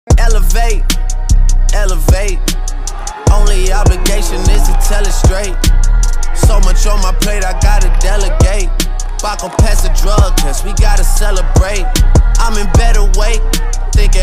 Elevate, elevate. Only obligation is to tell it straight. So much on my plate, I gotta delegate. Baco pass a drug test, we gotta celebrate. I'm in better weight, thinking